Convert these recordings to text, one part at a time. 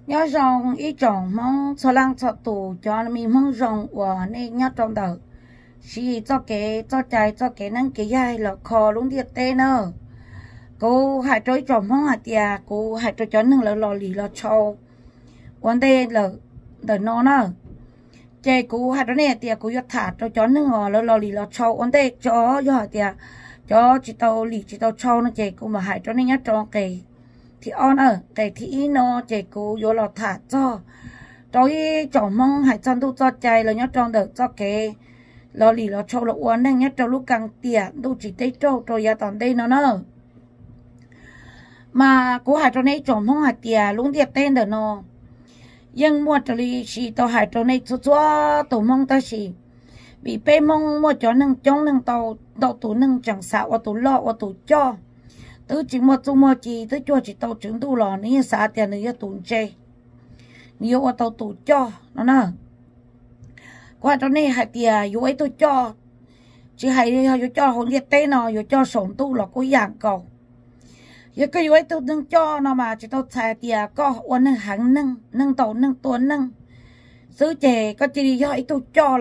nhớ rằng ý chồng mong cho lăng cho tù cho mình mong rằng của nên nhớ trong đầu chỉ cho cái cho trái cho cái năng cái dai là khó luôn thiệt tê nữa cô hãy trôi chồng mong hạt tiề cô hãy trôi cho nâng là lò lì lò trâu vấn đề là đời nó nữa chơi cô hãy trôi này tiề cô yêu thả cho nâng là lò lì lò trâu vấn đề cho hạt tiề cho chỉ tao lì chỉ tao trâu nó chơi cô mà hãy trôi này nhớ trong cái thì on cái thì nó chạy cú vô lò thả cho tối chồng mong hãy chăn tu cho chạy là nhớ trong được cho cái lò lì lò trâu là uốn nên nhớ trong lúc càng tiền tu chỉ thấy trâu rồi giờ toàn đây nó nữa mà cú hãy trong này chồng mong hãy tiền luôn tiệt tên được nó nhưng mua cho đi chỉ tao hãy trong này cho tụ mong ta chỉ bị bê mong mua cho nâng chống nâng tàu đậu tụ nâng chẳng xạo ở tụ lo ở tụ cho tôi chỉ một số một chỉ tôi cho chỉ tàu trứng tu lò này xả tiền này tụi chơi nhiều ở tàu tụi cho nó nè qua chỗ này hạt tiền yếu ấy tôi cho chỉ hay cho hồn liệt tê nó yếu cho sống tu là có dạng cầu yếu cái yếu ấy tôi nâng cho nó mà chỉ tàu xài tiền có uốn nâng hàng nâng tàu nâng tuấn nâng xứ chè có chỉ do ấy tôi cho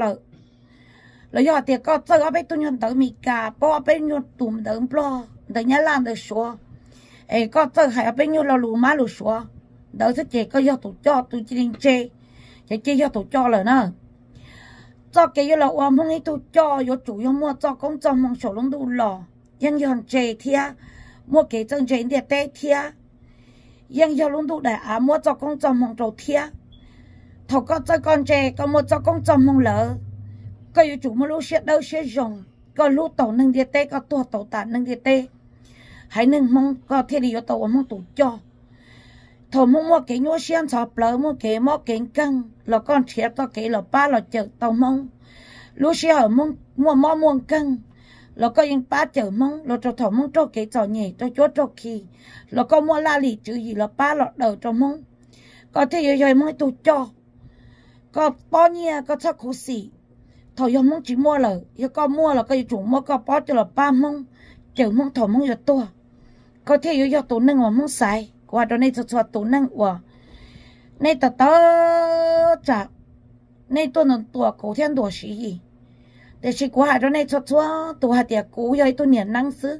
là do tiền có chơi ở bên tôi nhận tới mì cà po bên nhận tụm tới plo đời nhà làm được số, có tôi hay bên nhau là lù má lù số, đỡ sẽ chỉ có do tụi cho tụi chỉ định chê, chỉ do tụi cho là nữa, cho cái là ông không nghĩ tụi cho, yếu chủ yếu mua cho công trong mong sổ lông đủ lò, nhưng dọn chê thia, mua cái chân chê để tê thia, nhưng do lông đủ để mua cho công trong mong sổ thia, thầu có cho con chê, có mua cho công trong mong lỡ, có yếu chủ mua lú sẽ đâu sẽ dùng, có lú tàu nâng để tê, có tua tàu tàn nâng để tê. Hãy nâng mong có thể đi ở tàu mong tụ cho thầu mong mua cái nhua xiên chọc lỡ mua cái mò cái căng là con trẻ to cái là ba là chở tàu mong lúc xưa ở mong mua căng là có những ba chở mong là cho thầu mong cho cái trò nhảy cho chốt cho khi là có mua la lì chữ gì là ba là đầu cho mong có thể rồi mong tụ cho có bao nhiêu có chắc khổ xỉ thầu giờ mong chỉ mua là giờ có mua là cái chủ mua có bao cho là ba mong chở mong thầu mong giờ tua có thể yếu do tụ nâng mà muốn xài qua đó này cho tụ nâng của này tao trả này tôi nâng tua cổ thiên đồ sĩ gì để chỉ qua đó này cho tụ hạt tiệt cũ rồi tôi nhận năng xứ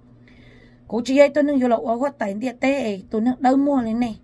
cũ chỉ ấy tôi nâng vô là qua tại địa tê tụ nâng đâu mua lên này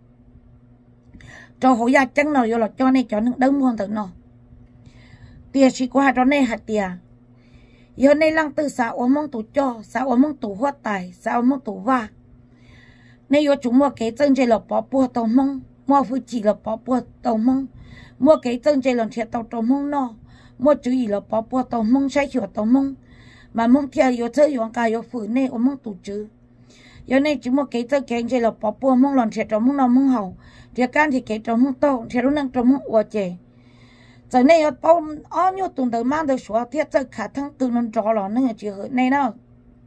cho hổ gia trắng nào vô là cho này cho nâng đâu mua tự nó tiệt chỉ qua đó này hạt tiệt giờ này lăng từ xã ôm mong tụ cho xã ôm mong tụ hoa tài xã ôm mong tụ va này giờ chúng mua cái chân chơi là bỏ bùa tàu mong mua phụ chỉ là bỏ bùa tàu mong mua cái chân chơi là thiệt tàu mong no mua chữ gì là bỏ bùa tàu mong sai chữa tàu mong mà mong theo giờ chơi giờ cả giờ phụ này ôm mong tụ chữ giờ này chúng mua cái chân chơi là bỏ bùa mong lần thiệt tàu mong no mong hậu thiệt can thì cái tàu mong tàu thiệt lúc năng tàu mong uo chè giờ này bao nhiêu tuần tới mang được số thiết giờ cả tháng từ nó rõ là nó chỉ hơi này nào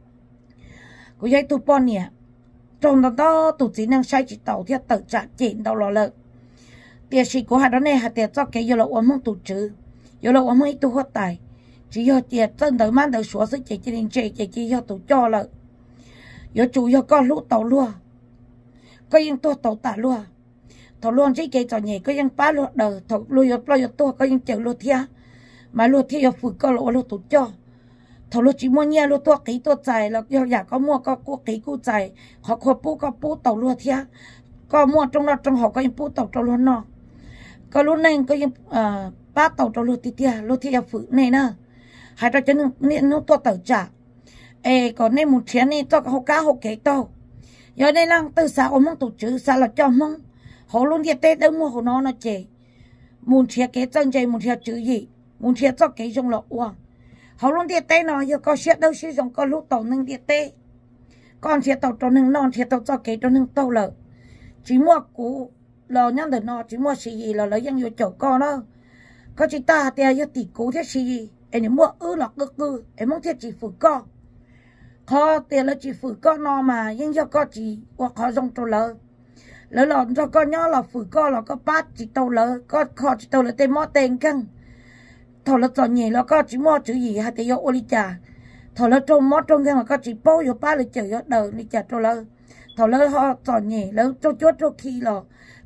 cô dạy tụi bọn nè trong đó tụi chỉ năng sai chỉ tàu thiết tự trả tiền đâu là lợi tiền sĩ của hạt đó này hạt tiền cho cái giờ là uống mong tụi chữ giờ là uống mong ít tụi hoa tài chỉ do tiền chân tới mang được số sức chỉ định chỉ do tụi cho lợi giờ chủ do con lũ tàu luôn có những tàu tả luôn thầu luôn chỉ cái trò nhảy có những ba luôn đời thầu lui ở bao nhiêu tua có những chợ luôn thia mà luôn thia phụ có luôn tụt cho thầu luôn chỉ mua nhia luôn tua kỹ tua dài là do giả có mua có cua kỹ cua dài họ có pu tàu luôn thia có mua trong họ có những pu tàu trong luôn nó có luôn này có những ba tàu trong luôn thia phụ này nè hai trò chân nên nó tua tàu trả còn nên một chén này cho họ cá họ kỹ tàu giờ đây là từ xã ông mong tụt chữ xã là cho mong họ luôn thiệt tết đâu mua họ nó chè muốn thiệt cái chân chè muốn thiệt chữ gì muốn thiệt cho cái trong lọ uang họ luôn thiệt tết nó giờ có thiệt đâu sử dụng có lúc tàu nâng thiệt tết còn thiệt tàu cho nâng non thiệt tàu cho cái cho nâng tàu lợ chỉ mua cũ lò nhăn được nó chỉ mua gì là lấy dân vô chỗ con đó có chỉ ta thì giờ tỷ cũ thiệt gì em mua là cứ em muốn thiệt chỉ phụ con khó tiền là chỉ phụ con nó mà nhưng do có chỉ hoặc họ dùng cho lợ lỡ lọt cho con nhớ là phử con là có bát chỉ tàu lỡ có kho chỉ tàu là tên mót tên căng thầu là tròn nhỉ là có chỉ mót chữ gì hay tên ô li trà thầu là trong mót trong căng là có chỉ bao nhiêu ba là chữ đầu li trà trâu lỡ thầu lỡ họ tròn nhỉ lỡ cho chốt cho khi là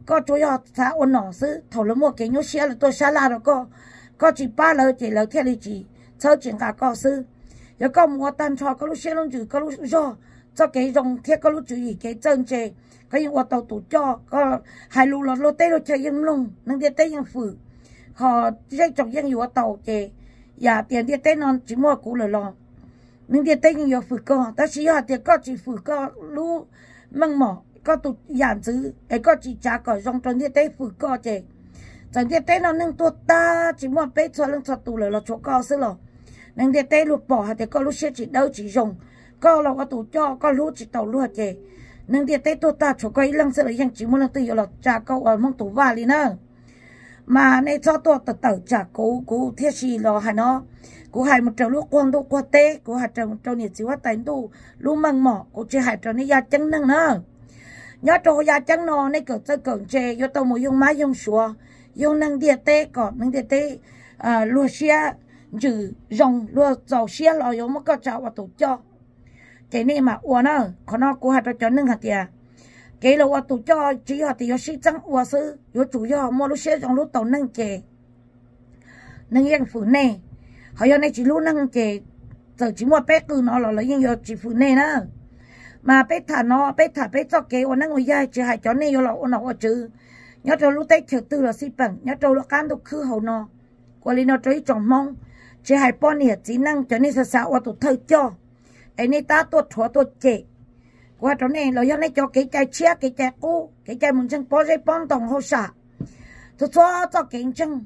có chú yo xã ôn nọ sư thầu lúa mua cái nhú xe là tôi xa la rồi có chỉ ba lời chỉ lời theo chỉ sau chuyện cả có sư rồi có mua tan cho có lúc xe luôn chữ có lúc cho cái dòng theo có lúc chữ gì cái chân chè có những ô tô tủ cho có hai lù lọt lô tê lô chơi dân lông nâng địa tê dân phử họ dây chọc dân ô tô chè và tiền địa tê non chỉ mua cũ lời lo nâng địa tê dân phử co ta chỉ họ tiền có chỉ phử co lú măng mỏ có tụ giản dữ ấy có chỉ trả cỏ dòng trong địa tê phử co chè chẳng địa tê nó nâng tuột ta chỉ mua bê cho lưng cho tủ lời lo chỗ co xứ lo nâng địa tê lụt bỏ thì có lúc xe chỉ đâu chỉ dùng có là có tủ cho có lúc chỉ tàu luôn chè nâng địa tê tôi ta chỗ coi lăng sẽ là yang chỉ muốn là tự là trả câu ở mong tủ va đi nữa mà này cho tôi tự trả cú thiết gì lo hay nó cú hay một trâu lúc quăng đâu qua tê cú hay trâu nhiệt xíu tay tu lúc măng mỏ cú chỉ hay trâu này da trắng nâng nữa nhớ trâu da trắng nó này cỡ chơi cỡ chè do tàu một dùng máy dùng sủa dùng nâng địa tê còn nâng địa tê lúa xe chữ rồng lúa dầu xe lo dùng một cái chảo vào tủ cho cái này mà uốn á còn nó cú hay cho nâng hạt tiền cái là vào tủ cho chỉ hạt tiền sĩ trắng uốn sư yo chủ yo mua lúa xe trong lúa tàu nâng chè nâng yên phủ này họ yo này chỉ lúa nâng chè giờ chỉ mua bé cứ nó là yên yo chỉ phủ này nữa mà bé thả nó bé cho cái uốn nâng ngồi dai chỉ hay cho này yo là uốn nó chứ nhớ cho lúa tết chờ tư là xí bằng nhớ cho lúa cán đục khứ hậu nó qua li nó chơi trồng mong chỉ hay pon nhiệt chỉ năng cho nên sao qua tụ thời cho ấy này ta tuột thua tuột chè qua chỗ này là do này cho cái chai chia cái chai cũ cái chai muốn chân bỏ dây bom tổng hậu xả tôi cho cái chân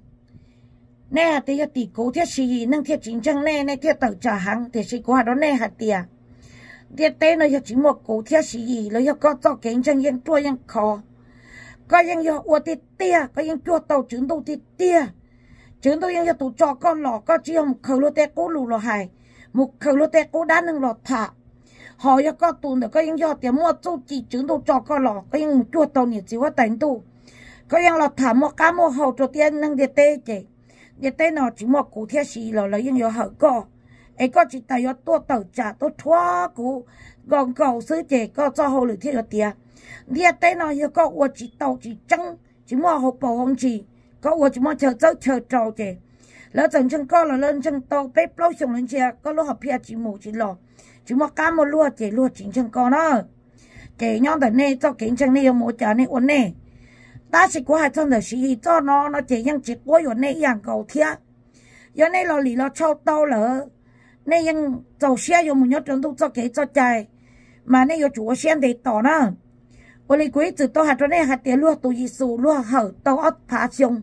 nè thì giờ tỷ cố thiết gì năng thiết chính chân nè thiết tự trả hàng thì chỉ qua đó nè hạt tiền thiết tế nó chỉ một cố thiết gì là do có cho cái chân yên tua yên khó có yên do uo thiết tia có yên chua tàu trứng đâu thiết tia trứng đâu yên do tụ cho con lò có chỉ một khẩu lô tê cố lù lò hài một khẩu lô tê cố đá nâng lò thả họ cho có tụ được có yên do tiền mua châu chỉ trứng đâu cho con lò có yên chua tàu nhiệt chỉ có đánh tụ có yên lò thả mua cá mua hậu cho tiền nâng địa tê chứ địa tê nó chỉ một cụ thiết gì là yên do hở co ấy có chỉ tay do tua tàu trả tôi thoa cụ gòn cầu sứ chứ có cho hậu lửa thiết là tiền địa tê nó yêu có uo chỉ tàu chỉ trắng chỉ mua hộp bầu hồng chỉ có uo chỉ mua chờ trâu chứ lỡ chẳng chân có là lên chân tàu bếp lâu xong lên chia có lúc học pia chỉ mù chỉ lò chỉ mua cá mua lúa chỉ lúa chính chân con đó chỉ nhau tại này cho kiến chân này mua trả này uốn này ta chỉ có hai chân là chỉ cho nó chỉ yang chỉ có uốn này yang cầu thiệt uốn này là lì là trâu tàu lỡ này yang dầu xe dùng một nhát chân tu cho cái cho chạy mà này chủ xe để tỏ nữa uốn này quý từ tàu hạt cho này hạt tiền lúa tụi Giêsu lúa hở tàu ớt phá sông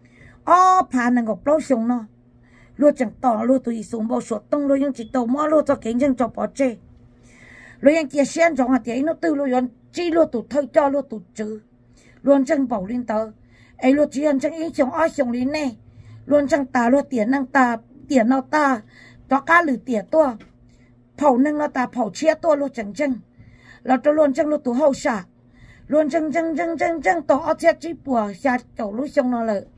phá năng ngọc lâu sông nó lúa chẳng tỏ lúa tụi xuống bao số tông lúa nhưng chỉ tàu mua lúa cho kiến chân cho bỏ chê lúa yang kia sen trong hạt tiền nó từ lúa yon chi lúa tụt thôi cho lúa tụt chữ luôn chân bảo lên tờ ấy lúa chỉ ăn chân ý chồng ai chồng lên nè luôn chân ta lúa tiền năng ta tiền nào ta cho cá lử tiền tua phẩu năng nó ta phẩu chia tua lúa chẳng chân là cho luôn chân lúa tụt hậu xả luôn chân tỏ chia chỉ bùa xả tổ lúa sông nó lợi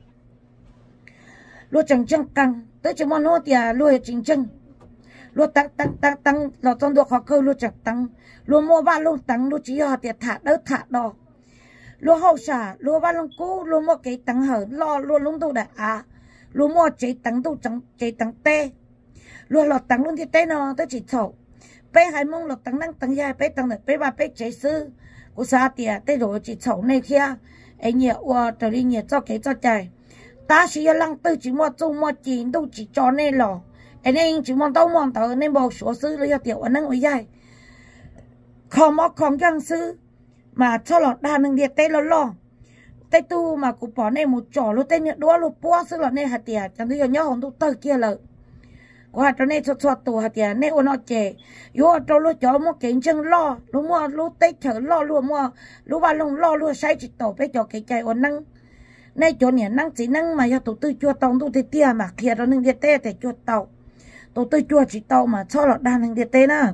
lúa chẳng chân căng tới chỉ món nốt tiền lúa chính chân lúa tăng là trong độ khó cơ lúa chẳng tăng lúa mua ba lúa tăng lúa chỉ họ tiền thả đỡ thả đỏ lúa hậu xả lúa ba lúa cũ lúa mua cái tăng hở lo lúa lúng tu đã lúa mua chế tăng tu chẳng chế tăng tê lúa lọt tăng luôn thì tê nó tới chỉ thầu bé hai mông lọt tăng năng tăng dài bé tăng được bé ba bé chế sư của xã tiền tê rồi chỉ thầu này kia ấy nhiều trở đi nhiều cho cái cho chạy ta chỉ lăng tư chỉ mua chung mua chín đâu chỉ cho nên lò anh em chỉ muốn tao muốn tao nên bảo số sư lấy tiểu anh ấy vậy không có không chẳng sư mà cho lọt đàn nâng điện tê lo tê tu mà cũng bỏ này một trò luôn tê nhựa đua luôn bua sư lọt này hạt tiền chẳng thấy nhớ hồn tu tơ kia lợ có hạt này cho tù hạt tiền này ôn nó chè yo cho luôn cho mua kiến chân lo luôn mua luôn tê chở lo luôn mua luôn ba luôn lo luôn sai chỉ tổ bé cho cái chạy ôn năng nay chỗ này năng chỉ năng mà tụi tôi chua tàu tụi tôi tia mà kia đó nâng điện tê để chua tàu tụi tôi chua chỉ tàu mà cho lọt đàn nâng điện tê nữa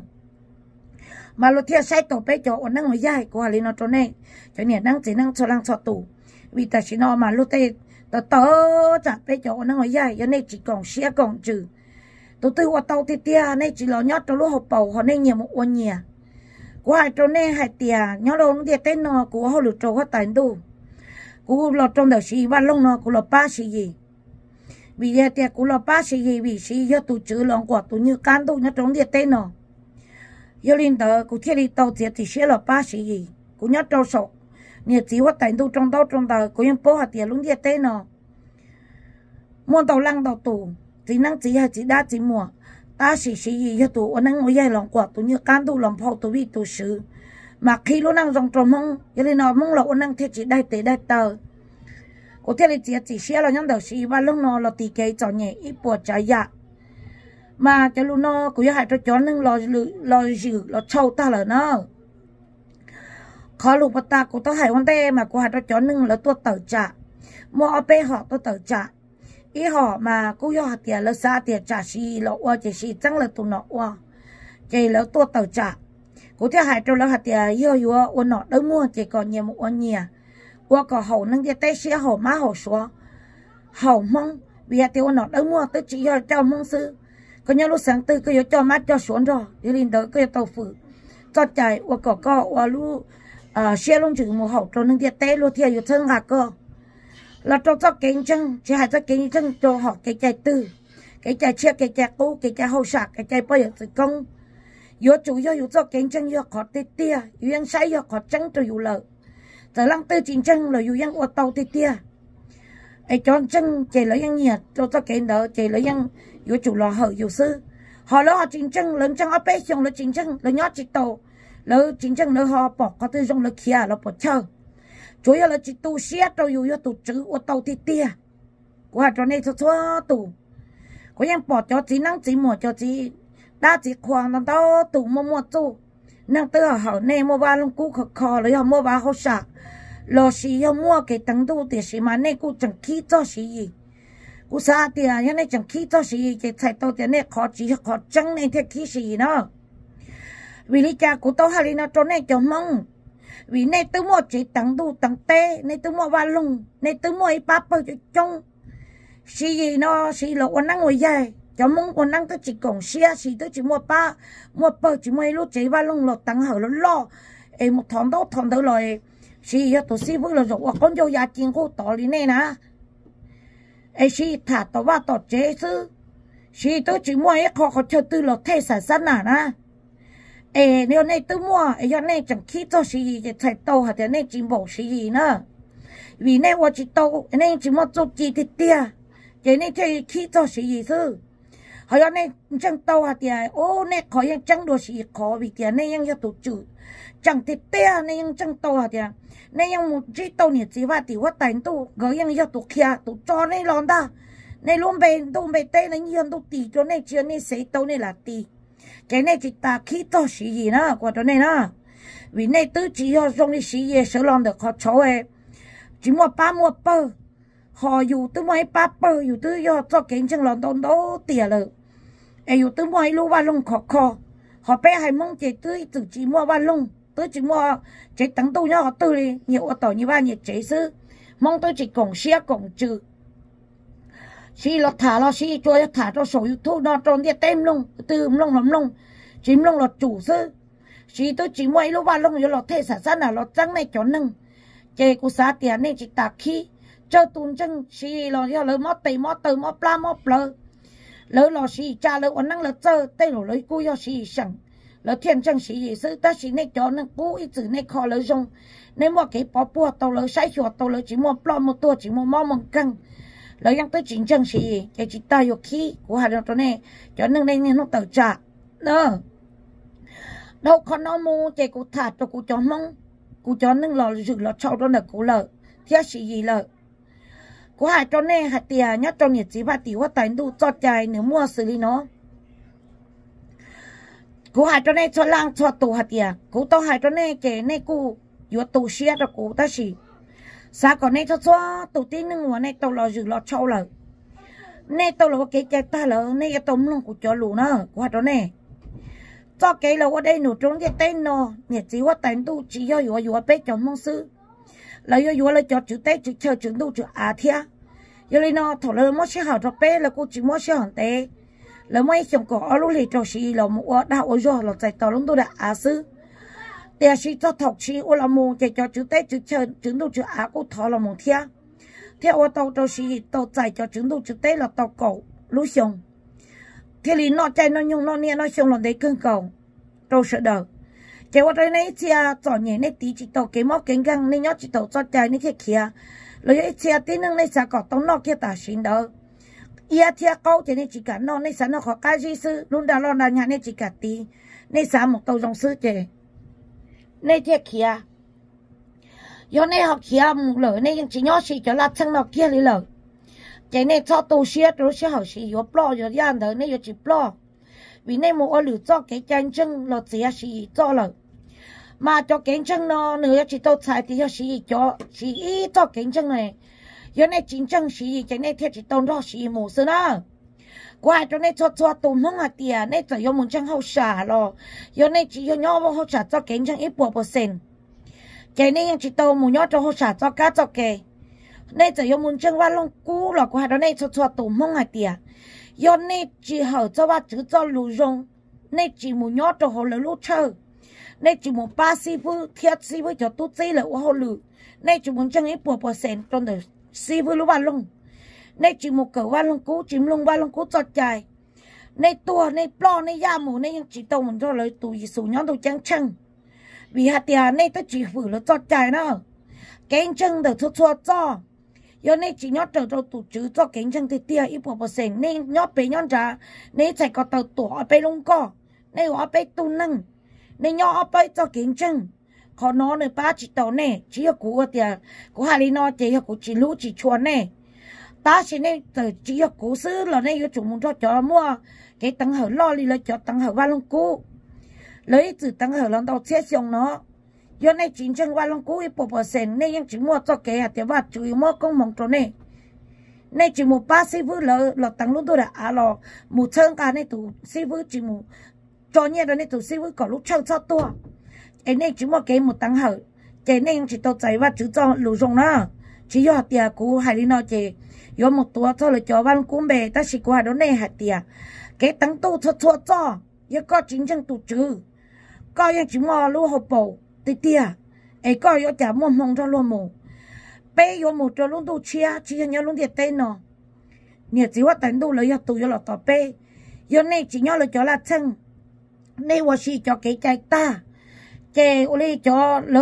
mà lột thiệt sai tổ bé cho ổn năng người dài của Ali nó chỗ này chỗ này năng chỉ năng cho năng cho tủ vì ta chỉ nó mà lột tê tớ chặt bé cho ổn năng người dài cho nên chỉ còn xe còn trừ tụi tôi qua tàu thì tia này chỉ lo nhót cho lúa hộp bầu họ nên nhiều một uốn nhẹ của hai chỗ này hai tia nhót đâu nó điện tê nó của họ lụt trâu họ tài đủ cú lo trong đầu xí ba lông nó cú lo ba xí gì vì vậy thì cú lo ba xí gì vì xí do tụ chữ lòng quả tụ như can tụ nó trong địa tên nó do linh tờ cú thiết đi tàu thì xí lo ba xí gì cú nhớ trâu sổ nhiệt chỉ hóa thành tụ trong tờ cú yên bố hạt tiền luôn địa tên nó muôn tàu lăng tàu tụ chỉ năng chỉ hay chỉ đa chỉ mùa ta xí gì do tụ năng ngồi dây lòng quả tụ như can tụ lòng phao tụ vi tụ sử mà khi lúc năng dòng trồng mông cho nên nó mông là năng thiết chỉ đây tới đây tờ có thể là chỉ xe là nhóm đầu xí ba lúc nó là tì cây cho nhẹ ít bùa trái dạ mà cho lúc nó cũng hại cho chó nâng lo giữ lo trâu ta là nó khó lục ta cũng tao hại con tê mà cũng hại cho chó nâng là tua tờ trả mua ở bên họ tua tờ trả ý họ mà cũng do hạt tiền là xa tiền trả xí là qua chỉ xí chẳng là tụi nó qua chỉ là tua tờ trả cũng theo hai trâu là hạt tiền yêu ôn nọ đâu mua chỉ còn nhiều một ôn nhiều qua có hậu nâng địa tay xe hậu má hậu xóa hậu mong vì hạt tiền ôn nọ đâu mua tới chỉ cho mong sư có nhớ lúc sáng tư cứ cho mát cho xuống rồi đi lên tới cứ tàu phử cho chạy qua có lúc xe luôn chừng một hậu trâu nâng địa tay luôn theo thân hạt cơ là cho kính chân chỉ hai cho kính chân cho họ cái chạy tư cái chạy chia cái chạy cũ cái chạy hậu sạc cái chạy bây giờ tự công yo chủ yo cho kiến chân yo khó tê tia yo yang sai yo khó trắng cho yo lợ giờ lăng tư chính chân là yo yang ô tàu tê tia ai chọn chân chỉ lấy yang nhiệt cho kiến đó chỉ lấy yang yo chủ là hở yo sư họ lo họ chính chân lớn chân ở bên trong là chính chân là nhót chỉ tàu là chính chân là họ bỏ có tư trong là kia là bỏ chờ chủ yếu là chỉ tu xe cho yo tu chữ ô tàu tê tia qua cho nên cho tu có yang bỏ cho chỉ năng chỉ mua cho chỉ đa chỉ khoan nó tao tụ mua tu năng tư họ nè mua ba lông cú khó lấy họ mua ba họ xả lo xí họ mua cái tăng tu thì xí mà nè cú chẳng khí cho xí gì cú xả thì à nè chẳng khí cho xí gì cái thay tao thì nè khó chỉ khó trắng nè theo khí xí nó vì lý cha của tao hay nó cho nè cho mong vì nè tư mua chỉ tăng tu tăng tê nè tư mua ba lông nè tư mua ít ba bơ cho chung xí gì nó xí lộ năng ngồi dài cho mong còn năng tới chỉ cổng xe xí tới chỉ mua bơ chỉ mua lúc chỉ ba lông lọt tăng hở nó lo em một thằng đó rồi xí tôi xí với là rồi con dâu già chiên cô tỏ đi nè nè em xí thả tao ba tao chế chứ xí tôi chỉ mua ấy khó chơi tư lọt thay sản xuất nè em nếu này tôi mua em cho này chẳng khí cho xí thì thay tao hả thì này chỉ bổ xí gì nữa vì này我chỉ tao này chỉ mua chút chi thì tia cái này thì khí cho xí gì chứ họ nói này chẳng tàu hạt tiền ô này khó yang chẳng đồ gì khó vì tiền này yang cho tổ chức chẳng thì tia này yang chẳng tàu hạt tiền này yang một chỉ tàu nhiệt chỉ và tiểu hoạt thành tu gửi yang cho tổ kia tổ cho này lon ta này luôn bề tê này nhiều tổ tỷ cho này chưa này xây tàu này là tỷ cái này chỉ ta khí to xí gì nữa qua chỗ này nữa vì này tứ chỉ cho trong đi xí gì sẽ lon được họ cháu ấy chỉ mua bơ họ dù tới mấy bơ dù tới do cho kiến chân lon đó tiền rồi ai dù tới mấy lúa ba lông khó họ bé hay mong chỉ tới từ chỉ mua ba lông tới chỉ mua chỉ tăng tu nhau họ tư đi nhiều ở tổ như ba nhiệt chế sư mong tới chỉ cổng xe cổng trừ xí lọt thả lo xí cho thả cho sổ YouTube nó tròn địa tem lông từ lông lắm lông chìm lông lọt chủ sư xí tới chỉ mua lúa ba lông rồi lọt thế sản xuất là lọt trắng này cho nâng chế của xã tiền này chỉ tạc khí cho tuần chân xí lọt cho lỡ mót tây mót từ mót pla mót lỡ lỡ lọt xí cha lỡ ổn năng lỡ chơi tây lỡ lấy cú cho xí sẵn lỡ thiên chân xí gì sư ta xí này cho nâng cú ít từ này kho lỡ rong nên mua cái bó bùa tàu lỡ sai chuột tàu lỡ chỉ mua pla một tua chỉ mua mò mong căng lỡ yang tới chính chân xí cái chỉ ta yêu khí của hai đứa này cho nâng này nó tự trả đó đâu còn nó mua chạy cụ thả cho cụ cho mong cụ cho nâng lò dự lò trâu đó là cụ lợ thiết xí gì lợ cụ hai cho này hạt tiền nhá cho nhiệt chỉ ba tỷ quá tài đủ cho chạy nếu mua xử lý nó cụ hai cho này cho lang cho tủ hạt tiền cụ tao hai cho này cái này cụ vừa tủ xe cho cụ ta xí sao còn này cho tủ tin nâng của này tao lò dự lò trâu lợ này tao là cái chạy ta lợ này cái tôm luôn cụ cho lù nữa cụ hai cho này cho cái là ở đây nụ trống cái tên nó nhiệt chỉ quá tài đủ chỉ do vừa bé chồng mong sư là vừa là cho chữ tết chữ chờ chữ đủ chữ thia giờ này nó thổi là mất xe hỏng cho bé là cô chỉ mất xe hỏng té là mấy chồng có lúc này cho chị là một đạo ở rồi là chạy tàu lắm tôi đã sư tia sĩ cho thọc sĩ ô là mù để cho chú tê chú chơi chứng đủ chú á cô thọ là mù thia theo ô tàu tàu sĩ tàu chạy cho chứng đủ chú tê là tàu cổ lú sông thế thì nó chạy nó nhung nó nia nó sông là đấy cưng cầu tàu sợ đờ chỉ ô tàu này chia chọn nhẹ này tí chỉ tàu cái móc cái găng này nhớ chỉ tàu cho chạy này kia kia rồi ấy chia tí nâng này sao có tàu nó kia ta xin đờ ia thia câu thì này chỉ cả nó này sao nó khó cái gì sư luôn đã lo là nhà này chỉ cả tí này sao một tàu dòng sư chơi này thiệt kia, do này học kia một lời này chỉ nhớ chỉ cho là chân nó kia lấy lời, cái này cho tu sửa rồi sẽ học chỉ có plo có gian đó này có chỉ plo, vì này một lựa cho cái chân chân là chỉ cho lời, mà cho cái chân nó nữa chỉ tao xài thì chỉ cho cái chân này, do này chính chân chỉ cái này thiệt chỉ tao đó chỉ một số nữa. qua cho nên cho tụm không hạt tiền nên chỉ dùng một trăm hậu xả rồi, giờ này chỉ dùng nhau hậu xả cho kiến chẳng ít %, cái này chỉ tàu một nhau cho hậu xả cho cá cho kề, nên chỉ dùng một trăm vạn lông cũ rồi qua đó nên cho tụm không hạt tiền, giờ này chỉ hậu cho ba chữ cho lù rong, nên chỉ một nhau cho hậu lù chơi, nên chỉ một ba xí vui thiết xí vui cho tút xí là hậu lù, nên chỉ một trăm ít %, trong đó xí vui lù ba lông. Nên chỉ một cỡ ba lông cũ chìm lông ba lông cũ cho chạy nên tua nên plo nên da mù nên chỉ tàu mình cho lấy tụi số nhóm tụi trắng chân vì hạt tiền nên tôi chỉ phử nó cho chạy nữa cái chân được cho giờ nên chỉ nhót trở cho tụi chứ cho cái chân thì tia ít %, nên nhót bé nhót trả nên chạy có tàu tổ bé lông co nên họ bé tu nâng nên nhót bé cho cái chân khó nó này ba chỉ tàu này chỉ có cũ tiền của hai lý nó chỉ có chỉ lú chỉ chuồn này ta chỉ nên từ chỉ có cũ xứ là nên có chúng muốn cho mua cái tăng hở lo đi lấy cho tăng hở ba lông cũ lấy từ tăng hở lần đầu xét xong nó do này chính chân ba lông cũ ít %, nên chỉ mua cho cái hạt tiền bạc chủ yếu mua công mong cho này nên chỉ một ba xí vứ là tăng lúc tôi đã là một chân cả này tụ xí vứ chỉ một cho nhẹ rồi này tụ xí vứ có lúc chơi cho tua cái này chỉ mua cái một tăng hở cái này chỉ tôi chạy và chữ cho lù rong nữa chỉ có tiền cũ hay đi nó chỉ có một tua thôi là cho ban cũ bề ta chỉ qua đó này hạt tiền cái tăng tu cho giờ có chính chân tụ chữ có những chỉ mua lúa hộp bầu tiền ấy có có trả mua mông cho luôn mù bây giờ một cho luôn tu chia nhớ luôn tiền tên nó nhiều chỉ có tận tu lấy tụ cho là tỏ bây giờ này chỉ nhớ là cho là chân nàyว่าchỉ cho cái trái ta cái ô li cho lỡ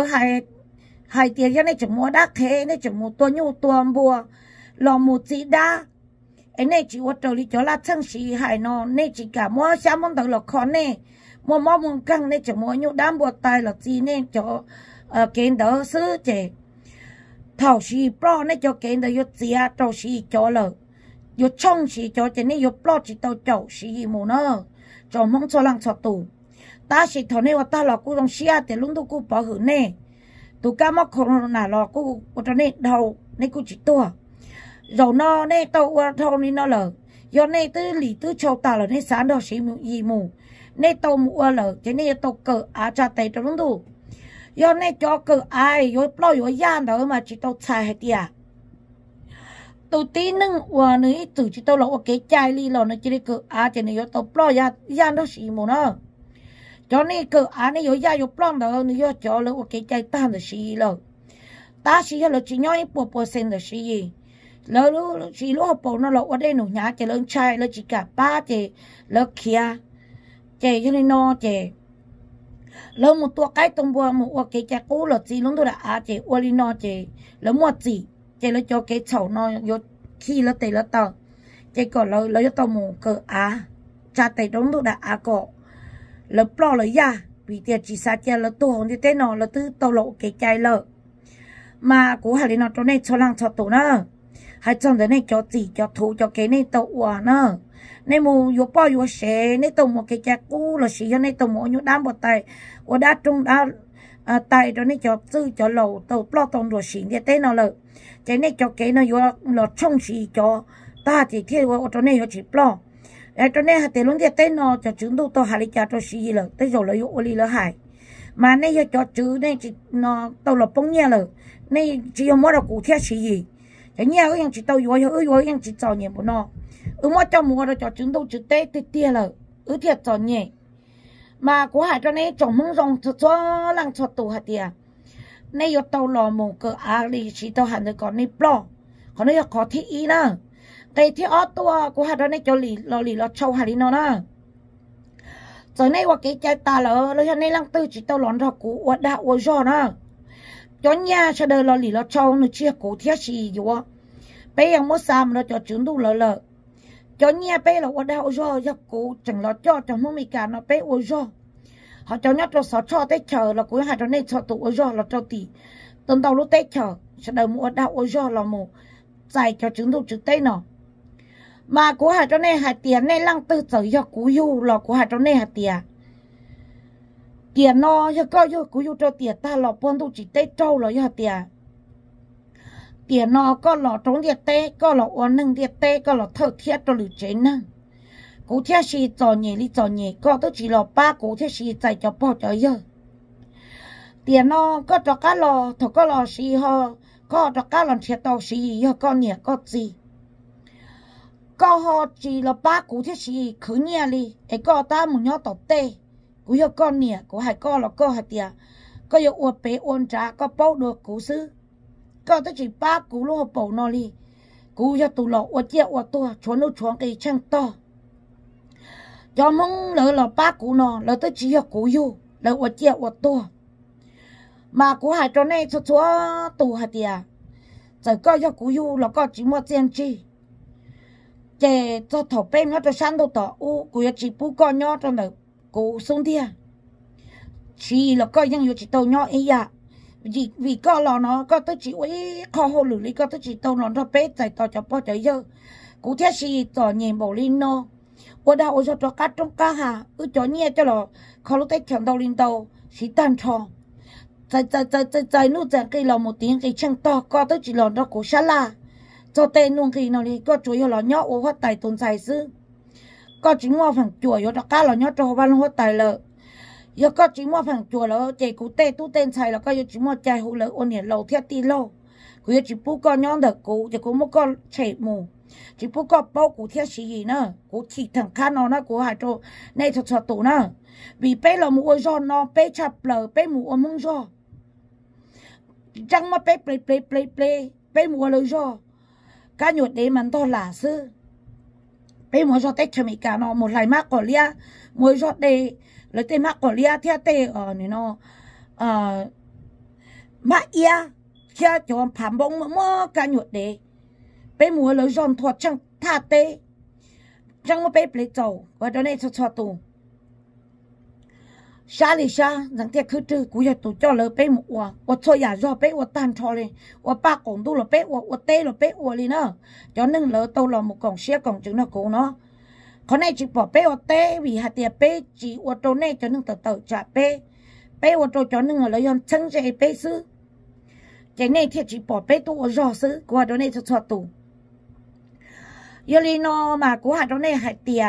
hai tiền cho này chỉ mua đắt thế này chỉ mua tua nhu tua bùa lò một chỉ đa ấy này chỉ có trở đi cho là chân sĩ hải nó này chỉ cả mua sáng món tàu là khó này mua món căng này chỉ mua nhu đám bùa tài là gì nên cho cái đó xứ chế thảo sĩ pro này cho cái đó yết gì à thảo sĩ cho là yết trong sĩ cho cái này yết pro chỉ tàu chậu sĩ mù nó cho mong cho lăng cho tù ta sĩ thằng này ta là cô trong xia thì lúc đó cô bỏ hử nè tụ cá mắc không là cô cho nên đầu nên cô chỉ tua rồi nó nè tàu thâu nên nó lờ do nè tư lì tư châu ta là nè sáng đó sĩ gì mù nè tàu mù lờ cái nè tàu cờ á cha tay cho lúc đó do nè cho cờ ai rồi lo rồi gian đó mà chỉ tàu xài hết tiệt tụ tí nưng nữa từ chỉ tàu là cái chai li lò nó chỉ để cờ á cho nên tàu lo gian đó sĩ mù nó cho nên cờ á này rồi gian rồi lo đó nữa cho là cái chai tan là sĩ lờ ta sĩ là chỉ nhoi %, là sĩ lỡ chỉ lúa bầu nó lọ ở đây nổ nhá chỉ lớn chai lỡ chỉ cả ba chỉ lỡ kia chỉ cho nên nó chỉ lỡ một tua cái tông bùa một cái chả cũ là gì lúc đó đã chỉ ô li nó chỉ lỡ một gì chỉ lỡ cho cái chậu nó vô khi lỡ tây lỡ tờ chỉ còn lỡ cho tao một cờ cha tây đúng đó đã cọ lỡ plo lỡ ya vì tiền chỉ xa chơi lỡ tu hồn thì thế nó lỡ tư tao lộ cái chai lỡ mà cũ hải nó cho nên cho lăng cho tụ nữa hay trong đấy này cho gì cho thú cho cái này tàu quả nữa nên mù vô bao vô xe nên tàu một cái chạc cũ là xí cho nên tàu một những đám bột tay ở đá trung đá tay đó nên cho sư cho lầu tàu lo tàu đồ xí như thế nào là cái này cho cái nó vô là trong xí cho ta thì khi ở chỗ này chỉ lo ở chỗ này thì luôn như thế nào cho chứng đủ tàu hải cha cho xí là tới rồi là vô đi là hải mà này cho chữ này chỉ nó tàu là bông nha là này chỉ có mỗi là cụ thể xí gì cái nhà ở yang chỉ tàu vô yang chỉ trò nhẹ bọn nó ở mỗi trong mùa đó cho chúng tôi chỉ tết tia là thiệt trò nhẹ mà của hai cho nên trồng mông rong cho lăng cho tù hạt tiền nay yo tàu lò mù cờ ali chỉ tàu hẳn được còn nếp lo còn đây có thị ý nữa cái thị ở tua của hai cho nên cho lì lo trâu hai nó nữa giờ này qua cái trái ta lỡ rồi này lăng tư chỉ tàu lón ra cũ ở đạo ở giò nữa cho nhà cho đời lo lì lo trâu nó chia cổ thiết gì vậy bây giờ mới xàm nó cho chứng đủ lỡ cho nhà bây là ở đạo giò cho cũ chẳng lo cho mông mì cả nó bây ở giò họ cho nhát cho sáu cho tết chờ là cuối hai cho nên cho tụ ở giò là cho tỷ tuần đầu lúc tết chờ cho đời mua đạo ở giò là một dài cho chứng đủ chữ tết nó mà của hai cho nên hai tiền này lăng tư tới cho cú du là của hai cho nên hai tiền nó cho coi cho cú du cho tiền ta là bốn tu chỉ tết trâu là cho tiền nó có là trống tiền tết có là uốn nâng tiền tết có là thợ thiết cho lửa chế nâng cú thiết sĩ cho nhẹ đi cho nhẹ có tôi chỉ là ba cú thiết sĩ chạy cho bao cho giờ tiền nó có cho cá lò thọ có lò xì ho có cho cá lần thiệt tàu xì ho con nhẹ có gì có họ chỉ là ba cú thiết sĩ khứ nhẹ đi ấy có ta một nhau tàu tê cú ho con nhẹ cú hai con là có hai tiền có yêu uốn bé uốn trả có bao được cú sư có tôi chỉ ba cú luôn bầu nó đi cú cho tụ lọ uốn chẹo uốn tua chuồn nó chuồn cái chân to cho mong lỡ là ba cú nó lỡ tôi chỉ học cú yêu lỡ uốn chẹo uốn tua mà cú hai cho nên cho chúa tụ hạt tiền giờ có cho cú yêu là có chỉ một tiền chi để cho thầu bên nó cho sáng đâu tỏ u cú chỉ bù con nhỏ trong đó cú xuống đi chỉ là có những chỉ tàu nhỏ ấy à vì có lò nó có tới chỉ ấy kho hồ lử lý có tới chỉ tàu nó bé chạy tàu cho bao chạy giờ cú thiết gì tỏ nhìn bảo linh nó ở đâu cho cá trong cá hà cho nhẹ cho nó khó lúc tết chẳng đầu linh tàu chỉ tan tròn chạy nút chạy cây lò một tiếng cây chân to có tới chỉ lò nó cú xa la cho tên luôn khi nó đi có chuối lò nhỏ ở hoa tài tồn tại xứ có chỉ mua phần chuối ở cá lò nhỏ cho bao hoa tài lợ giờ có chỉ mua phần chuối lợ chạy cú tê tu tên xài là có chỉ mua chạy hũ lợ ôn nhiệt lầu thiết ti lô cú chỉ bù con nhỏ được cú chỉ cú một con chạy mù chỉ bù con bao cú thiết gì nữa cú chỉ thằng khăn nó cú hai chỗ này thật tụ nữa vì bé là mù giò nó bé chập lợ bé mù ở mông giò chẳng mà bé bé mù ở giò cá nhuột đấy mà to là sư bé mù giò tết cho mình cả nó một lại mắc cỏ lia mù giò đây lấy tên mắc cỏ lia theo tê ở này nó mắc ia kia cho phàm bông mà cá nhuột đấy bé mù ở giò thoát chẳng tha tê chẳng mà bé trầu và đó này cho tù xa đi xa rằng tiếc cứ trừ cú giờ tụ cho lỡ bé một và cho nhà do bé và tan cho lên và ba cổng tu là bé và tê là bé và lên nữa cho nên lỡ tàu là một cổng xe cổng trứng nó cố nó còn này chỉ bỏ bé và tê vì hạt tiền bé chỉ và trâu này cho nên tự trả bé và trâu cho nên là yon chân dây bé xứ cái này thì chỉ bỏ bé tu và do xứ của đó này cho tụ giờ lên nó mà của hạt đó này hạt tiền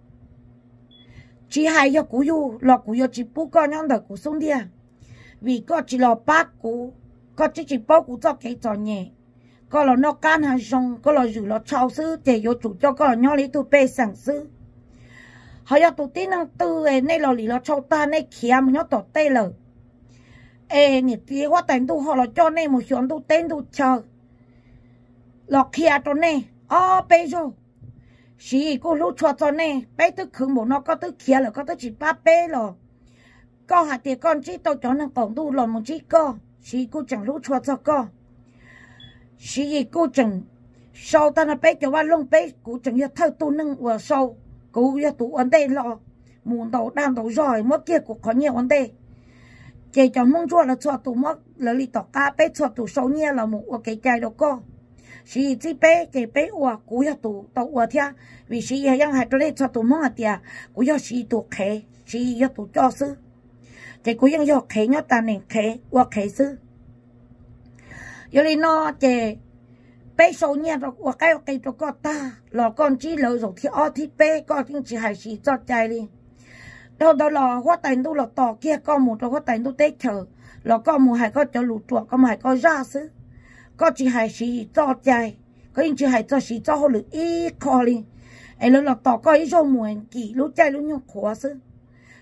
chỉ hai cho cú du là cú yo chỉ bù con nhau được cú xuống đi vì có chỉ là ba cú có chỉ bao cú cho cái trò nhẹ có là nó can hàng rong có là rủ là trâu sư để yo chủ cho có là nhau lấy tụ bê sản sư họ yo tụ tin năng tư này là lý là trâu ta này kia mà nhau tọt tê lờ nè tí quá đánh tụ họ là cho này một chuyện tụ tên tụ chờ là kia cho này bê rồi chỉ cô lúc cho này bé tức khử một nó có tức kia là có tức chỉ ba bé rồi có hạt tiền con chỉ tao cho nó còn tu là một chỉ có chỉ cô chẳng lúc cho con chỉ cô chẳng sau ta nó bé cho ba lông bé cô chẳng như thâu tu nâng vừa sau cô như tu vấn đề lo muốn đầu đang đầu rồi mất kia cũng có nhiều vấn đề chỉ cho mong cho là cho tu mất là đi tỏ cá bé cho tu sâu nhẹ là một cái đó con chỉ bé cái bé ua cú ya tụ tụ ua thia vì chỉ yang hai tôi cho tụ mong à cú ya chỉ tụ khé chỉ ya tụ cho sư cái cú yang yo khé nhá ta nên khé ua khé sư giờ đi nó cái bé số nhẹ rồi ua cái cho con ta là con chỉ lợi rồi thì bé con chỉ hai chỉ cho chạy đi đâu đâu là hóa thành tu là tỏ kia con một hóa thành tu tết chờ là con một hai con cho lụt chuột con hai con ra sư có chỉ hai sĩ cho chạy có những chỉ hai cho sĩ cho họ được ít khó đi ấy là tỏ có ý cho mùi kỳ lúc chạy lúc nhung khó sư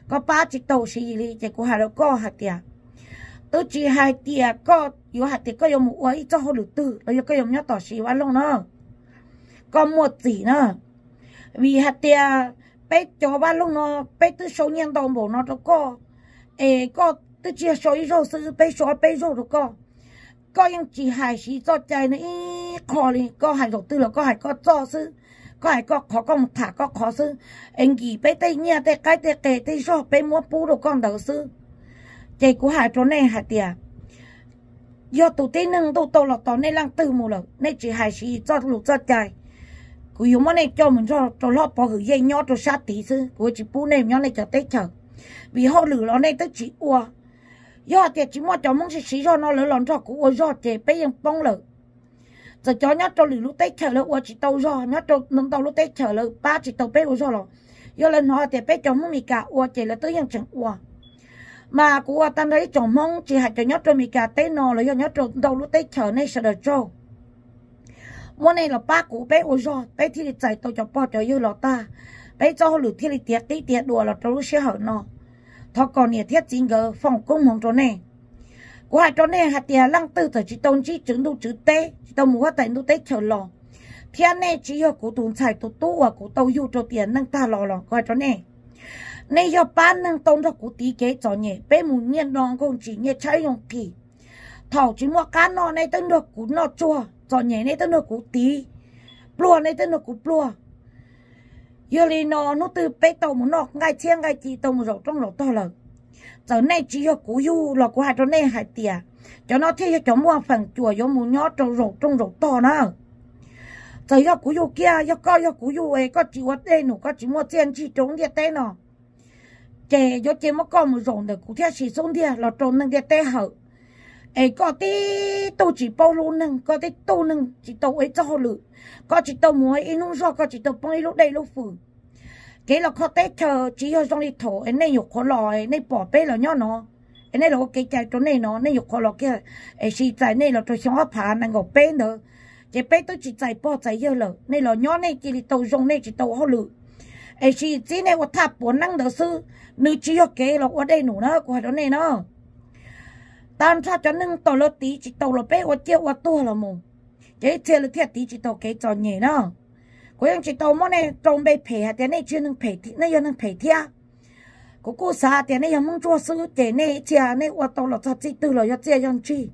có ba chỉ tàu xì li chỉ của hai đó có hạt tiệt tôi chỉ hai tiệt có yếu hạt tiệt có yếu một ấy cho họ được tư rồi có yếu nhớ tỏ xì vào luôn nữa có một gì nữa vì hạt tiệt bé cho ba luôn nó bé tôi số nhân đồng bộ nó đâu có tôi chỉ số ít rồi sự bé rồi đâu có những chỉ hai xí cho chạy này khó đi có hai đầu tư là có hai có cho sự có hai có khó con thả có khó sự anh gì bé tây nha tây cái tây kề tây số bé mua bù đồ con đầu sự chạy của hai chỗ này hạt tiệt do tụi tây nâng tụi là tao này lang tư một lần này chỉ hai xí cho lục cho chạy của yếu mà này cho mình cho lo bỏ gửi dây nhót cho sát tí sư của chỉ bù này nhót này cho tết chờ vì họ lử nó này tới chỉ ua do thì chỉ mua cho mong xí cho nó lỡ lòn cho của ua do thì bây giờ bông lử giờ cho nhót cho lử lúc tết chờ lỡ ua chỉ tàu do nhót cho nâng tàu lúc tết chờ lỡ ba chỉ tàu bé ua do rồi do lần họ thì bé cho mong mì cả ua chỉ là tớiยังchẳng ua mà của ta thấy cho mong chỉ hạt cho nhót cho mì cả tết nó là do nhót cho tàu lúc tết chờ này sợ được cho mua này là ba của bé ôi do bé thì chạy tôi cho bao cho yêu lọ ta bé cho lử thì tiệt đùa là tôi sẽ hở nó thọ còn nhiệt thiết chính gờ phòng công mong cho này của hai cho này hạt tiền lăng tư thời chỉ tôn chỉ chứng đủ chữ tê chỉ tao mua tại đủ tê chờ lò thiên này chỉ có của tụi xài tụi tú và của tao yêu cho tiền năng ta lò coi cho này này do bán năng tôn cho của tí kế cho nhẹ bé muốn nhiên đòn cũng chỉ nhẹ trái用kỳ thảo chỉ mua cá nó này tên được của nó chua cho nhẹ này tên được của tí plua này tên được của plua giờ li nó từ bé tàu một nó ngay chiang ngay chỉ tàu một rổ trong rổ to là giờ này chỉ có của du là của hai chỗ này hai tiệt cho nó thi cho mua phần chùa giống một nhót trong rổ to nữa giờ do của du kia do của du ấy có chỉ vật đây nụ có chỉ mua tiền chỉ trốn địa tên nó chè do chè mất con một rổ được của theo chỉ xuống địa là trốn nâng địa tên hở ấy có tí tôi chỉ bao luôn nâng có tí tôi nâng chỉ tôi ấy cho họ lử có chỉ tôi mua ấy nó do có chỉ tôi bao lúc đây lúc phử cái là khó tết chờ chỉ ở trong đi thổ ấy này nhục khó lò ấy này bỏ bê là nhó nó ấy này là cái trái chỗ này nó này nhục khó lò kia ấy chỉ trái này là tôi xong hấp phá năng ngọc bê nữa cái bê tôi chỉ trái bỏ trái giờ lợ này là nhó này chỉ tôi dùng này chỉ tôi họ lử ấy chỉ này tôi tháp bốn năng đỡ sư nữ chỉ ở cái là ở đây nụ nó của đó này nó tan cho nâng tàu lơ tí chỉ tàu lơ bé ở chiều ở tua là mù cái chiều là thiệt tí chỉ tàu cái trò nhẹ nó cô em chỉ tàu món này trồng bê phê thì này chưa nâng phê thì này giờ nâng phê thia cô sa thì này giờ mong chua sư thì này chia này ở tàu là cho chỉ từ là cho chia cho chi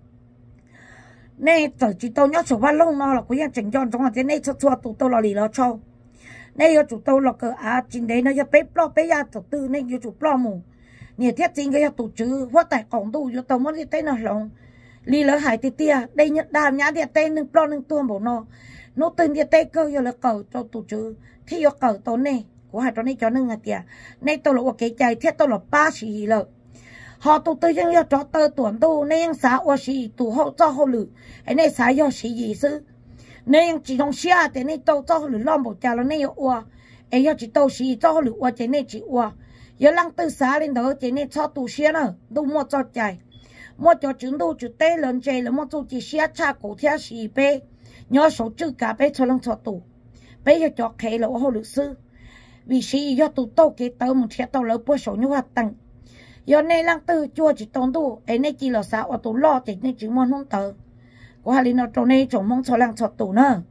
này tàu chỉ tàu nhớ số ba lông nó là cô em chỉnh chọn trong là này cho chua tụ tàu là lì nó cho này giờ chủ tàu là cờ chính đấy nó giờ bé ya tụ tư này giờ chủ plo mù nhiều thiết chính cái tụ chứ hóa tại cổng tụ cho tàu mất cái tên nào lòng li lỡ hải tia đây nhất đàm nhá địa tên nâng plo nâng tuôn bộ nó tên địa tên cơ giờ là cờ cho tụ chứ thì giờ cờ tàu này của hai tàu này cho nâng ngặt tiệt này tàu là cái chạy thiết tàu là ba xì lợ họ tụ tư dân giờ cho tơ tuần tụ này xã ở xì tụ hậu cho hậu lử cái này xã do xì gì sư này chỉ trong xia thì này tàu cho hậu lử lom bộ trà là này ở ấy giờ chỉ tàu xì cho hậu lử ở cái này chỉ ở giờ lăng từ xã lên đó chỉ nên cho tụ xia nữa đủ mua cho chạy mua cho chứng đủ chữ tê lớn chạy là mua cho chỉ xia cha cổ theo xì bê nhớ số chữ cả bê cho lăng cho tụ bây giờ cho khé là hồ lực sư vì xì do tụ tàu cái tàu một chiếc tàu lớn bữa số như hoạt tăng giờ này lăng từ chua chỉ tốn tụ ấy này chỉ là xã ở tụ lo chỉ nên chỉ mua không tờ của hai linh nó trong này trong mong cho lăng cho tụ nữa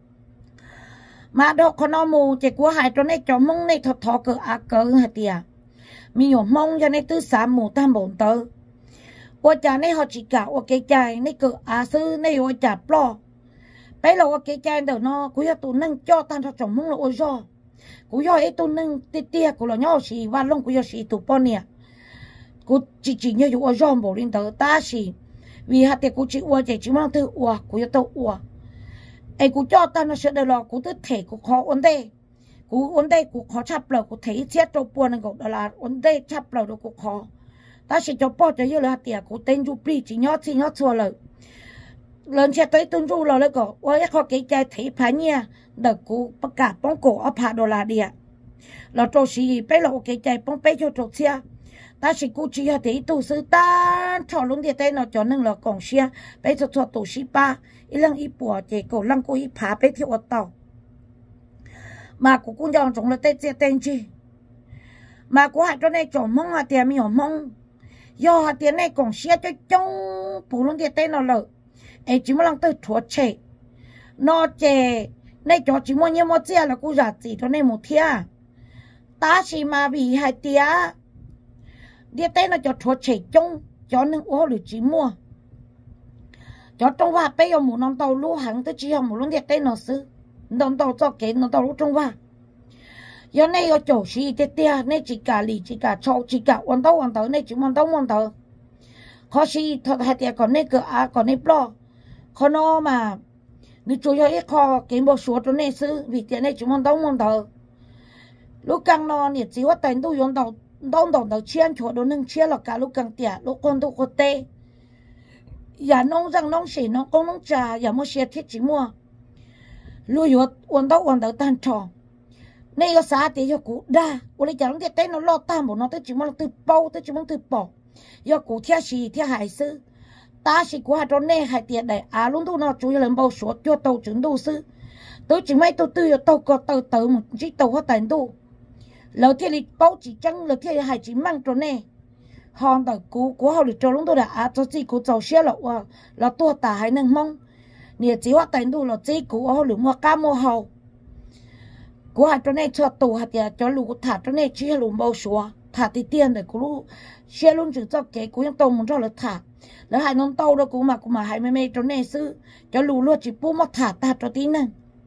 mà đó con nó mù chỉ của hai trong này trong mong này thọ cỡ cỡ hạt tiệt mình hiểu mong cho nên từ sáng mù tam bốn tờ qua cha này họ chỉ cả qua cái chai này cỡ sư này ở chả plo bây giờ qua cái chai đó nó cũng tụ nâng cho tan cho chồng mong là ôi do cũng do ấy tụ nâng tia cũng là nhau xì và lông cũng do xì tụ pon nè cũng chỉ như ôi do bộ linh tờ ta xì vì hạt tiệt cũng chỉ ôi chỉ mang từ ôi cũng tụ ôi ấy cũng cho tan nó sẽ được là cũng tức thể cũng khó ổn đây cú ổn đây cú khó chắp lờ cú thấy chết cho buồn này cũng là ổn đây chắp lờ cú khó ta sẽ cho bỏ cho yêu là tiền cú tên du pri chỉ nhót xua lờ lần xe tới tuân du lờ có ôi khó cái trái thấy phá nha đợt cú bắt cả bóng cổ ở phá đô la địa là trâu xì bé là cái trái bóng bé cho trâu xe ta sẽ cú chỉ thấy tu sư ta cho luôn địa tên nó cho nên là còn xe bé cho tu sĩ ba ít lăng ít bùa chỉ cổ lăng cô ít phá bé theo ở tàu mà cũng dòng chúng là tên chi mà của hai cho nên chồng mong hạt tiền mi hổ mong do hạt tiền này còn xe cho trong phụ luôn tiền tên nó lợ ấy chỉ muốn làm từ thuốc chế nó chế này cho chỉ muốn nhiều một chia là cô giả gì cho nên một thia ta chỉ mà vì hai tia tiền tên nó cho thuốc chế trong cho nên ô được chỉ mua cho trong hoa bây giờ một năm tàu lúa hàng tới chỉ hàng một luôn tiền tên nó xứ năm tàu cho cái năm tàu lúa trong hoa giờ này ở chỗ gì thế tia này chỉ cả lì chỉ cả trâu chỉ cả quan tàu này chỉ quan tàu khó gì thật hai tia còn này cửa còn này blo khó nó mà nếu chú ý ít khó cái bộ số cho này sư vì tiền này chỉ quan tàu lúc càng nó nhiệt chỉ hoạt thành tu dùng tàu chiên chỗ đó nâng chiên là cả lúc càng tia lúc con tu có tê giờ nông răng nông xỉ nông công nông trà giờ mua xe thiết chỉ mua lưu yếu quan tàu tan trò này có xã thì cho cụ đa, ô lấy chẳng cái tên nó lo tam bộ nó tới chỉ mong từ bao tới chỉ mong từ bỏ, do cụ theo gì theo hải sư, ta chỉ của hai trò này hai tiền đại luôn thu nó chủ yếu là bao số cho tàu chứng đầu sư, tới chỉ mấy tàu tư tàu có tàu một chiếc tàu có tài tu, lâu theo lịch bao chỉ trăng lâu theo hải chỉ mang trò này, hòn tàu cũ của họ lịch trò luôn thu đã cho gì cụ tàu xe là tua tả hai nâng mong, nhiều chỉ hóa tài tu là gì cụ họ lịch mua cá mua hầu của hai chỗ này cho tù hạt tiền cho lũ thả chỗ này chỉ lũ bao số thả thì tiền để của lũ xe luôn chỉ cho cái của những tàu muốn cho là thảแล้วhai nông tàu đó cũng mà hai mấy chỗ này sư cho lũ luôn chỉ bu một thả ta cho tí nè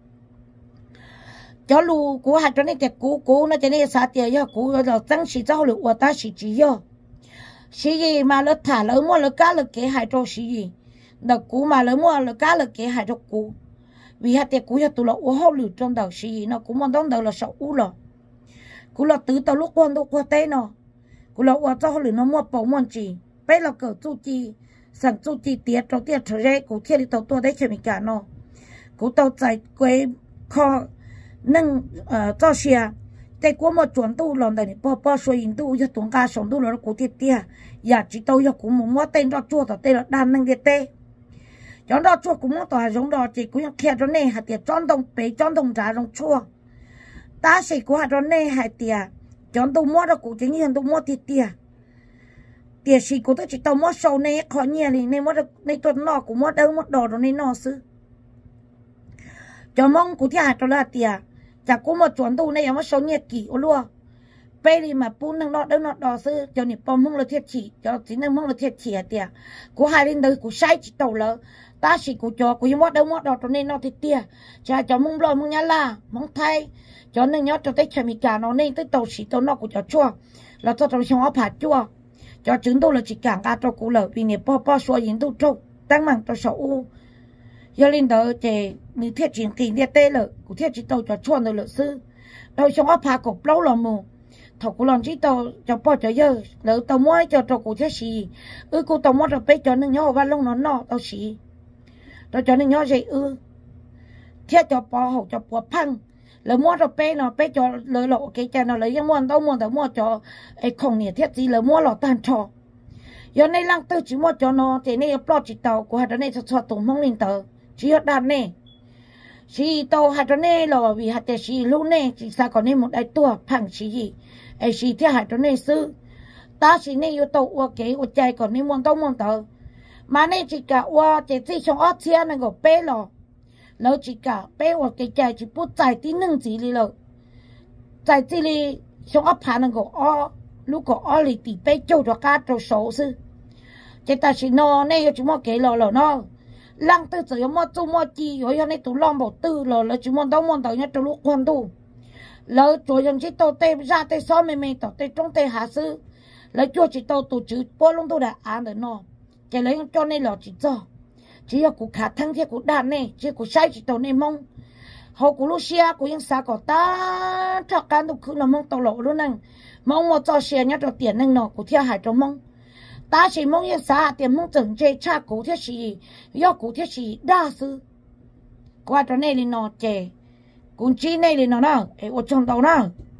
cho lũ của hai chỗ này thì cú nó cho nên sao tiền do cú rồi tăng chỉ cho lũ của ta chỉ do gì mà nó thả lỡ mua lỡ cá lỡ cái hai chỗ gì đó cú mà lỡ mua lỡ cá lỡ cái hai chỗ cú vì hạt tiền cú ya tụ là ô hậu lử trong đầu xí nó cũng mong đón đầu là sợ u lò cú là tứ tàu lúc quan đâu qua tây nó cú là ô cho hậu lử nó mua bầu mòn chỉ bây là cỡ chu chi sản chu chi tiệt trong tiệt trở ra cú thiệt đi tàu tua đấy chơi mình cả nó cú tàu chạy quay kho nâng cho xe tại cú một chuẩn tu lần này bỏ số in tu cho tuần ca sống tu là cú tiệt tiệt ya chỉ tàu ya cú mua tên đó chua tàu tên là đan nâng tiệt tê cho đó chua cũng muốn tòa giống đó chỉ cũng kia cho nên hạt tiền chọn đồng bể chọn đồng giá đồng chua ta chỉ của hạt cho nên hạt tiền chọn đồng mua đó cũng chính như đồng mua tiền tiền chỉ của tôi chỉ tàu mua sầu này khó nhẹ thì nên mua được nên tôi nó cũng mua đâu mua đồ rồi nên nó xứ cho mong của hạt cho là tiền chả có một chọn tu này mua sầu nhẹ kỹ luôn bây đi mà bún nó đỡ xứ cho nị bom mong là thiệt chỉ cho chính là mong là thiệt chỉ hạt tiền của hai bên đời của sai chỉ tàu lỡ ta chỉ của cho của mót đâu cho nên nó thì tia cha cho mông lò mông nhá la mông thay cho nên nhớ cho tới chả mi cả nó nên tới tàu chỉ tàu nó của cho chua là cho tàu xong áp hạt chua cho trứng tôi là chỉ cảng cá cho cụ lợ vì nè po xua dính tu trâu tăng mảng cho sầu u giờ lên đó để như thiết chuyển tiền địa tê lợ của thiết chỉ tàu cho chua rồi lợ sư đâu xong áp hạt cục lâu là mù thầu cụ lòng chỉ tàu cho po cho giờ lợ tàu mua cho cụ thiết gì cụ tàu mua rồi bé cho nên nhớ vào lông nó tàu xì rồi cho nên nhớ gì thiết cho po hậu cho po phăng lỡ mua rồi bé cho lỡ lộ cái cha nó lấy mua tao mua cho ấy không nhỉ thiết gì lỡ mua lọ tan trò giờ này lăng tư chỉ mua cho nó thế này plot chỉ tàu của hai đứa này cho tụng mong linh tờ chỉ ở đàn này chỉ tàu hai đứa này là vì hai đứa chỉ lúc này chỉ sao còn nên một đại tua phẳng chỉ gì ấy chỉ thiết hai đứa này sư ta chỉ nên yêu tàu qua cái ở chạy còn nên mua tờ mà này chỉ cả qua chỉ trong ớt thiên này của bé lò lâu chỉ cả bé ở cái chạy chỉ bút chạy tí nâng gì đi lợ chạy tí đi trong ớt phá này của lúc của lì tí bé châu cho cá trâu sấu sư chỉ ta chỉ nó này chỉ mua cái lò nó lăng tư chỉ mua chung mua chi rồi này tụ long bảo tư lò chỉ mua tàu nhá trâu lúc quan tu lỡ rồi dân chỉ tàu tê ra tê xó mày tàu tê trong tê hạ sư lỡ cho chỉ tàu tụ chữ bố lông tu đã ăn được nó cái lấy cho nên là chỉ là cụ khả thăng theo cụ đàn này chỉ cụ sai chỉ tàu này mong hậu cụ Lucia cụ những xã có ta cho can tụ cứ là mong tàu lộ luôn nè mong một cho xe nhá cho tiền nè nó cụ theo hải trong mong ta chỉ mong những xã tiền mong整这cha cụ theo gì do cụ theo gì đa sư qua cho nên là nó chè cũng chỉ này là nó nào ở trong tàu nào